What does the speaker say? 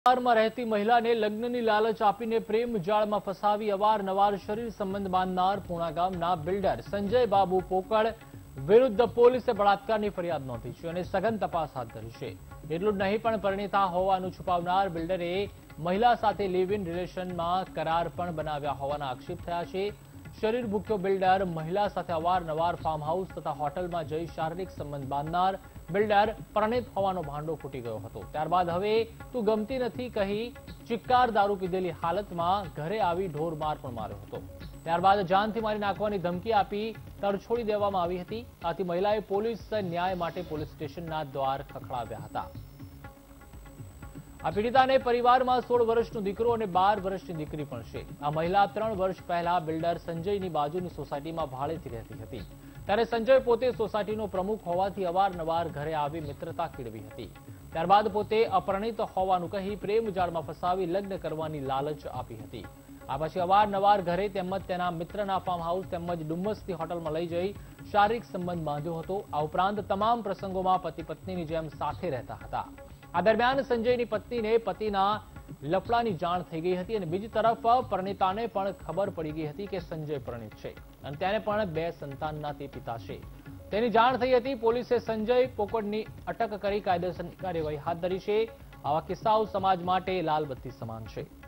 માં રહેતી મહિલાને લગ્નની લાલચ આપીને પ્રેમ જાળમાં ફસાવી અવારનવાર શરીર સંબંધ બાંધનાર પૂણા ગામના બિલ્ડર સંજય બાબુ પોકળ વિરુદ્ધ પોલીસે બળાત્કારની ફરિયાદ નોંધી છે અને સઘન તપાસ હાથ ધરી છે। એટલું જ નહીં પણ પરિણીતા હોવાનું છુપાવનાર બિલ્ડરે મહિલા સાથે લિવ ઇન રિલેશનમાં કરાર પણ બનાવ્યા હોવાના આક્ષેપ થયા છે। શરીર ભૂખ્યો બિલ્ડર મહિલા સાથે અવારનવાર ફાર્મ હાઉસ તથા હોટલમાં જઈ શારીરિક સંબંધ બાંધનાર બિલ્ડર પરિણીત હોવાનો ભાંડો ફૂટી ગયો હતો। ત્યારબાદ હવે તું ગમતી નથી કહી ચિક્કાર દારૂ પીધેલી હાલતમાં ઘરે આવી ઢોરમાર પણ માર્યો હતો। ત્યારબાદ જાનથી મારી નાખવાની ધમકી આપી તરછોડી દેવામાં આવી હતી। આથી મહિલાએ પોલીસ ન્યાય માટે પોલીસ સ્ટેશનના દ્વાર ખખડાવ્યા હતા। આ પીડિતાને પરિવારમાં 16 વર્ષનો દીકરો અને 12 વર્ષની દીકરી પણ છે। આ મહિલા 3 વર્ષ પહેલા બિલ્ડર સંજયની બાજુની સોસાયટીમાં ભાડેથી રહેતી હતી। ત્યારે સંજય પોતે સોસાયટીનો પ્રમુખ હોવાથી અવારનવાર ઘરે આવી મિત્રતા કેળવી હતી। ત્યારબાદ પોતે અપરિણીત હોવાનું કહી પ્રેમ જાળમાં ફસાવી લગ્ન કરવાની લાલચ આપી હતી। આ પછી અવારનવાર ઘરે તેમજ તેના મિત્રના ફાર્મ હાઉસ તેમજ ડુમ્મસની હોટલમાં લઈ જઈ શારીરિક સંબંધ બાંધ્યો હતો। આ ઉપરાંત તમામ પ્રસંગોમાં પતિ પત્નીની જેમ સાથે રહેતા હતા। આ દરમિયાન સંજયની પત્નીને પતિના લફડાની જાણ થઈ ગઈ હતી અને બીજી તરફ પરિણીતાને પણ ખબર પડી ગઈ હતી કે સંજય પરિણીત છે અને તેને પણ 2 સંતાનના તે પિતા છે। તેની જાણ થઈ હતી। પોલીસે સંજય પોકળની અટક કરી કાયદેસરની કાર્યવાહી હાથ ધરી છે। આવા કિસ્સાઓ સમાજ માટે લાલબત્તી સમાન છે।